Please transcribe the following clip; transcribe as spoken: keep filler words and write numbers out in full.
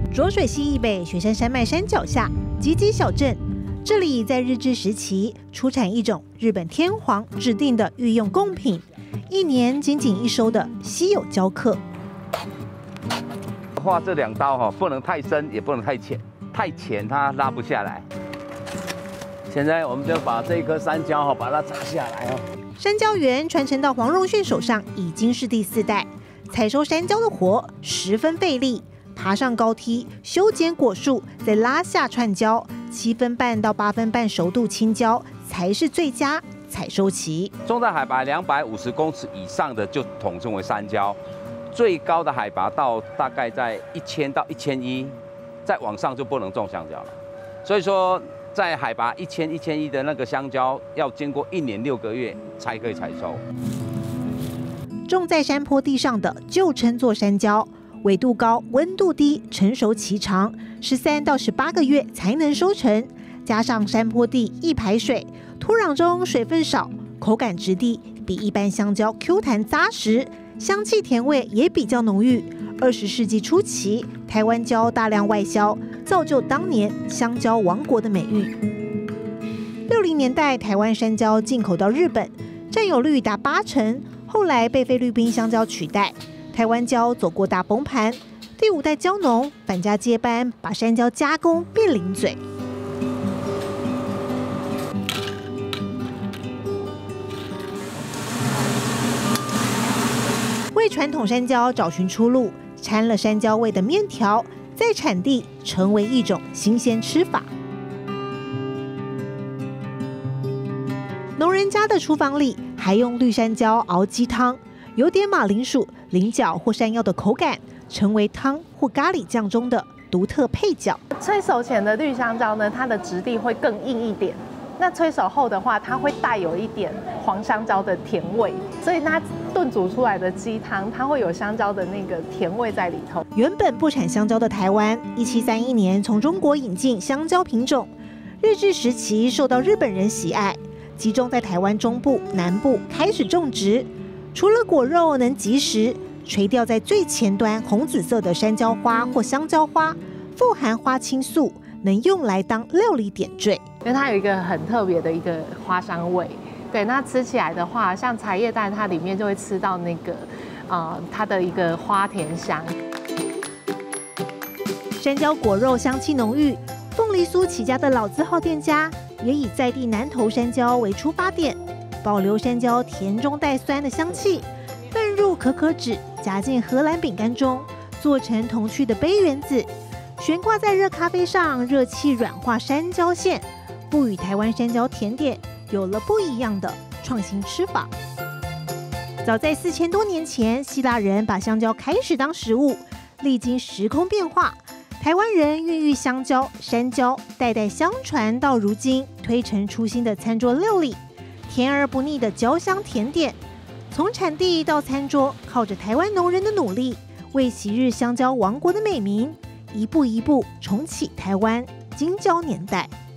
浊水溪以北雪山山脉山脚下，集集小镇。这里在日治时期出产一种日本天皇指定的御用贡品，一年仅仅一收的稀有胶刻。 画这两刀哈，不能太深，也不能太浅，太浅它拉不下来。现在我们就把这一颗山椒哈，把它摘下来哦。 山椒园传承到黄荣训手上已经是第四代，采收山椒的活十分费力，爬上高梯，修剪果树，再拉下串椒，七分半到八分半熟度青椒才是最佳采收期。 种在海拔两百五十公尺以上的就统称为山椒。 最高的海拔到大概在一千到一千一，再往上就不能种香蕉了。所以说，在海拔一千一千一的那个香蕉，要经过一年六个月才可以采收。 种在山坡地上的就称作山椒，纬度高、温度低，成熟期长，十三到十八个月才能收成。加上山坡地易排水，土壤中水分少，口感质地比一般香蕉 Q 弹扎实。 香气甜味也比较浓郁。二十世纪初期，台湾蕉大量外销，造就当年香蕉王国的美誉。六零年代，台湾山蕉进口到日本，占有率达八成，后来被菲律宾香蕉取代。台湾蕉走过大崩盘，第五代蕉农返家接班，把山蕉加工变零嘴。 为传统山蕉找寻出路，掺了山蕉味的面条，在产地成为一种新鲜吃法。农人家的厨房里还用绿山椒熬鸡汤，有点马铃薯、菱角或山药的口感，成为汤或咖喱酱中的独特配角。 催熟前的绿香蕉呢，它的质地会更硬一点。 那催熟后的话，它会带有一点黄香蕉的甜味，所以它炖煮出来的鸡汤，它会有香蕉的那个甜味在里头。 原本不产香蕉的台湾，一七三一年从中国引进香蕉品种，日治时期受到日本人喜爱，集中在台湾中部、南部开始种植。除了果肉能及时垂钓在最前端红紫色的山椒花或香蕉花，富含花青素，能用来当料理点缀。 因为它有一个很特别的一个花香味，对，那吃起来的话，像茶叶蛋，它里面就会吃到那个，呃，它的一个花甜香。 山椒果肉香气浓郁，凤梨酥起家的老字号店家也以在地南投山椒为出发点，保留山椒甜中带酸的香气，拌入可可脂，夹进荷兰饼干中，做成童趣的杯圆子，悬挂在热咖啡上，热气软化山椒馅。 不与台湾山椒甜点有了不一样的创新吃法。早在四千多年前，希腊人把香蕉开始当食物，历经时空变化，台湾人孕育香蕉、山椒，代代相传到如今，推陈出新的餐桌料理，甜而不腻的焦香甜点，从产地到餐桌，靠着台湾农人的努力，为昔日香蕉王国的美名，一步一步重启台湾金蕉年代。